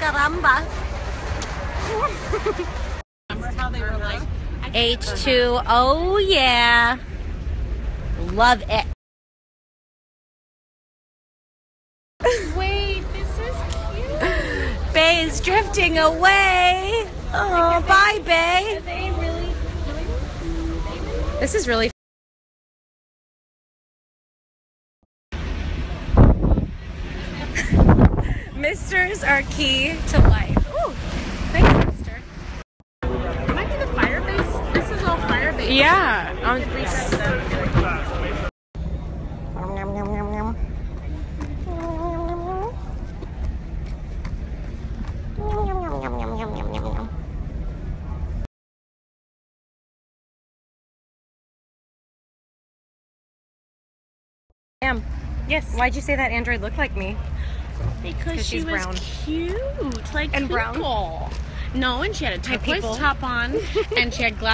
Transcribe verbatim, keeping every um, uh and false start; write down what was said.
caramba. Remember how they were like H two, oh yeah. Love it. Wait, this is cute. Bay is drifting away. Oh, bye, Bay. Are they really doing This is really Misters are key to life. Ooh, thanks, mister. It might be the fire base. This is all fire base. Yeah. You could reset them. Ma'am, Yes. why'd you say that android looked like me? Because she she's was brown. cute, like And brown? Coco. No, and she had a Hi, turquoise people. top on, and she had glass.